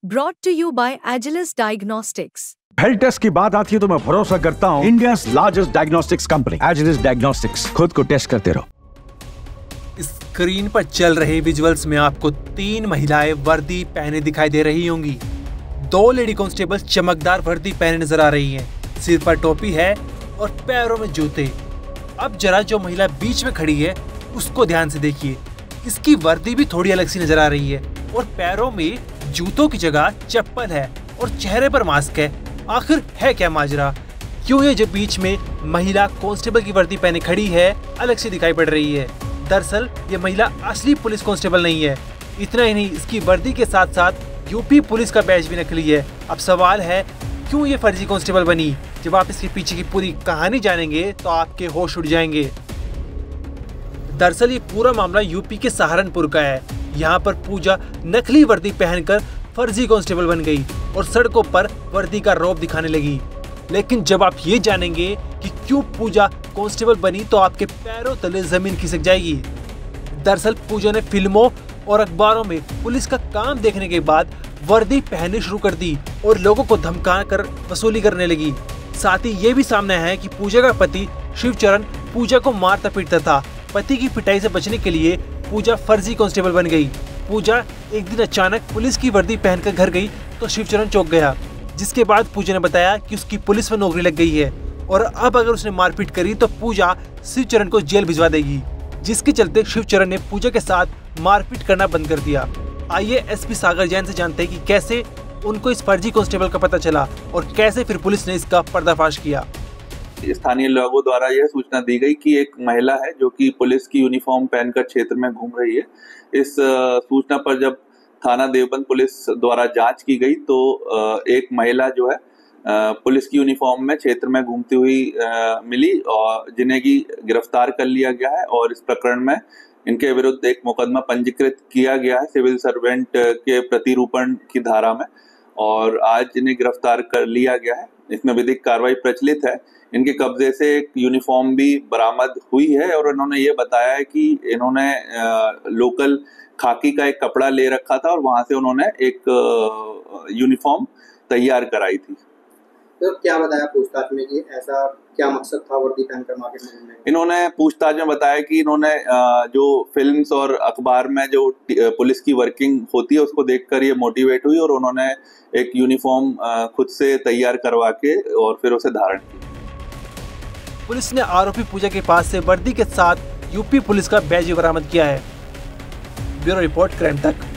Brought to you by Agilus Diagnostics. Health test की बात आती है तो मैं भरोसा करता हूँ India's largest diagnostics company Agilus diagnostics. खुद को टेस्ट करते रहो। स्क्रीन पर चल रहे विजुअल्स में आपको 3 महिलाएं वर्दी पहने दिखाई दे रही होंगी। 2 लेडी कांस्टेबल चमकदार वर्दी पहने नजर आ रही हैं। सिर पर टोपी है और पैरों में जूते। अब जरा जो महिला बीच में खड़ी है उसको ध्यान से देखिए। इसकी वर्दी भी थोड़ी अलग सी नजर आ रही है और पैरों में जूतों की जगह चप्पल है और चेहरे पर मास्क है। आखिर है क्या माजरा? क्यों ये जो बीच में महिला कांस्टेबल की वर्दी पहने खड़ी है अलग से दिखाई पड़ रही है? दरअसल ये महिला असली पुलिस कांस्टेबल नहीं है। इतना ही नहीं, इसकी वर्दी के साथ साथ यूपी पुलिस का बैज भी नकली है। अब सवाल है क्यों ये फर्जी कांस्टेबल बनी? जब आप इसके पीछे की पूरी कहानी जानेंगे तो आपके होश उड़ जाएंगे। दरअसल ये पूरा मामला यूपी के सहारनपुर का है। यहाँ पर पूजा नकली वर्दी पहनकर फर्जी कांस्टेबल बन गई और सड़कों पर वर्दी का रौब दिखाने लगी। लेकिन जब आप ये जानेंगे कि क्यों पूजा कांस्टेबल बनी तो आपके पैरों तले जमीन खिसक जाएगी। दरअसल पूजा ने फिल्मों और अखबारों में पुलिस का काम देखने के बाद वर्दी पहननी शुरू कर दी और लोगों को धमका कर वसूली करने लगी। साथ ही ये भी सामने है कि पूजा का पति शिवचरण पूजा को मारता पीटता था। पति की पिटाई से बचने के लिए पूजा फर्जी कांस्टेबल बन गई। पूजा एक दिन अचानक पुलिस की वर्दी पहनकर घर गई तो शिवचरण चौंक गया, जिसके बाद पूजा ने बताया कि उसकी पुलिस में नौकरी लग गई है और अब अगर उसने मारपीट करी तो पूजा शिवचरण को जेल भिजवा देगी, जिसके चलते शिवचरण ने पूजा के साथ मारपीट करना बंद कर दिया। आइए एसपी सागर जैन से जानते हैं कि कैसे उनको इस फर्जी कांस्टेबल का पता चला और कैसे फिर पुलिस ने इसका पर्दाफाश किया। स्थानीय लोगों द्वारा यह सूचना दी गई कि एक महिला है जो कि पुलिस की यूनिफॉर्म पहनकर क्षेत्र में घूम रही है। इस सूचना पर जब थाना देवबंद पुलिस द्वारा जांच की गई तो एक महिला जो है पुलिस की यूनिफॉर्म में क्षेत्र में घूमती हुई मिली और जिन्हें की गिरफ्तार कर लिया गया है और इस प्रकरण में इनके विरुद्ध एक मुकदमा पंजीकृत किया गया है सिविल सर्वेंट के प्रतिरूपण की धारा में और आज इन्हें गिरफ्तार कर लिया गया है। इसमें विधिक कार्रवाई प्रचलित है। इनके कब्जे से एक यूनिफॉर्म भी बरामद हुई है और इन्होंने ये बताया है कि इन्होंने लोकल खाकी का एक कपड़ा ले रखा था और वहां से उन्होंने एक यूनिफॉर्म तैयार कराई थी। तो क्या बताया पूछताछ में कि ऐसा क्या मकसद था वर्दी पहनकर मार्केट में घूमने? इन्होंने पूछताछ में बताया कि इन्होंने जो फिल्म्स और अखबार में जो पुलिस की वर्किंग होती है उसको देखकर ये मोटिवेट हुई और उन्होंने एक यूनिफॉर्म खुद से तैयार करवा के और फिर उसे धारण किया। पुलिस ने आरोपी पूजा के पास से वर्दी के साथ यूपी पुलिस का बैज बरामद किया है। ब्यूरो रिपोर्ट क्राइम तक।